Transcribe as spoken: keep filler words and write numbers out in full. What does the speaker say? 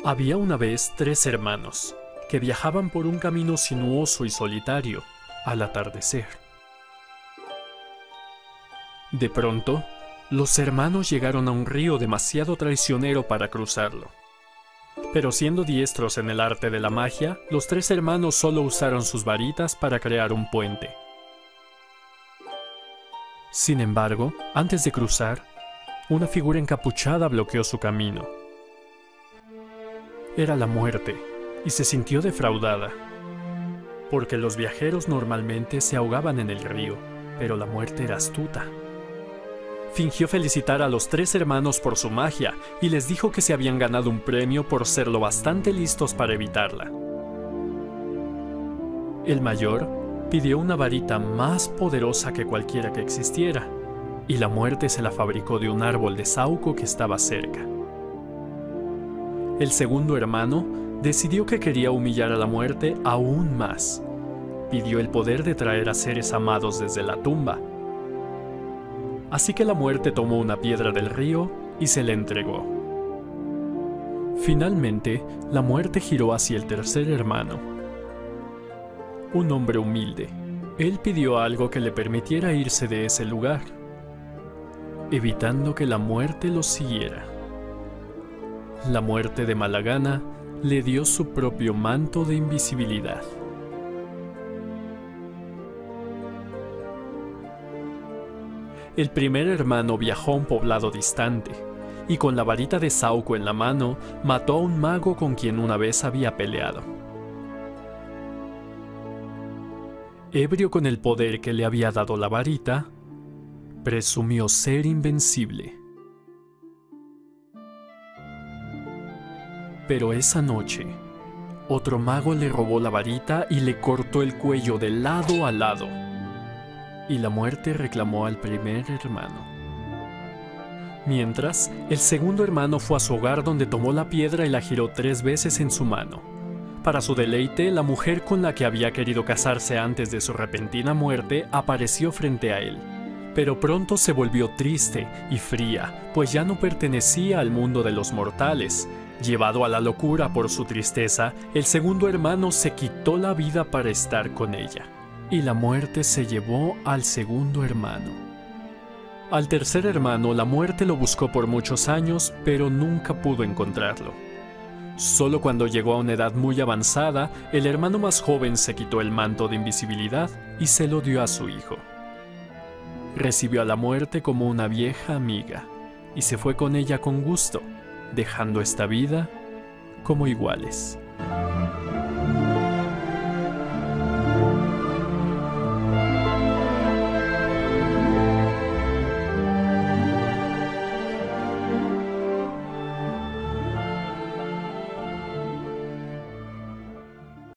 Había una vez tres hermanos que viajaban por un camino sinuoso y solitario al atardecer. De pronto, los hermanos llegaron a un río demasiado traicionero para cruzarlo. Pero siendo diestros en el arte de la magia, los tres hermanos solo usaron sus varitas para crear un puente. Sin embargo, antes de cruzar, una figura encapuchada bloqueó su camino. Era la muerte, y se sintió defraudada, porque los viajeros normalmente se ahogaban en el río, pero la muerte era astuta. Fingió felicitar a los tres hermanos por su magia y les dijo que se habían ganado un premio por ser lo bastante listos para evitarla. El mayor pidió una varita más poderosa que cualquiera que existiera, y la muerte se la fabricó de un árbol de saúco que estaba cerca. El segundo hermano decidió que quería humillar a la muerte aún más. Pidió el poder de traer a seres amados desde la tumba. Así que la muerte tomó una piedra del río y se la entregó. Finalmente, la muerte giró hacia el tercer hermano. Un hombre humilde. Él pidió algo que le permitiera irse de ese lugar, evitando que la muerte lo siguiera. La muerte de mala gana le dio su propio manto de invisibilidad. El primer hermano viajó a un poblado distante, y con la varita de saúco en la mano, mató a un mago con quien una vez había peleado. Ebrio con el poder que le había dado la varita, presumió ser invencible. Pero esa noche, otro mago le robó la varita y le cortó el cuello de lado a lado. Y la muerte reclamó al primer hermano. Mientras, el segundo hermano fue a su hogar donde tomó la piedra y la giró tres veces en su mano. Para su deleite, la mujer con la que había querido casarse antes de su repentina muerte apareció frente a él. Pero pronto se volvió triste y fría, pues ya no pertenecía al mundo de los mortales. Llevado a la locura por su tristeza, el segundo hermano se quitó la vida para estar con ella. Y la muerte se llevó al segundo hermano. Al tercer hermano, la muerte lo buscó por muchos años, pero nunca pudo encontrarlo. Solo cuando llegó a una edad muy avanzada, el hermano más joven se quitó el manto de invisibilidad y se lo dio a su hijo. Recibió a la muerte como una vieja amiga y se fue con ella con gusto, dejando esta vida como iguales.